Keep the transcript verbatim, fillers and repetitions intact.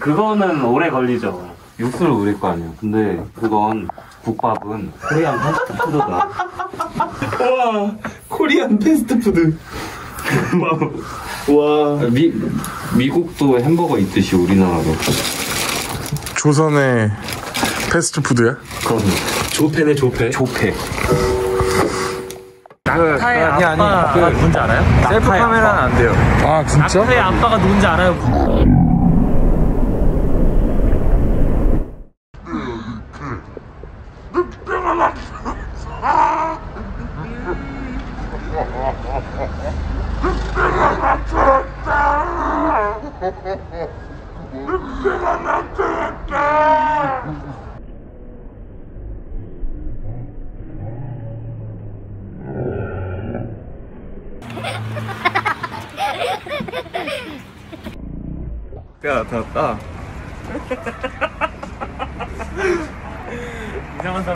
그거는 오래 걸리죠. 육수를 우릴 거 아니야. 근데 그건 국밥은 코리안 패스트푸드다. 와, 코리안 패스트푸드. 와. 미 미국도 햄버거 있듯이 우리나라도. 조선의 패스트푸드야? 그럼요. 조패네 조패. 조패. 낙타의 아빠가 누군지 알아요? 셀프 카메라는 안 돼요. 아 진짜? 낙타의 아빠가 누군지 알아요? 야, 나타났다. 이상한 사람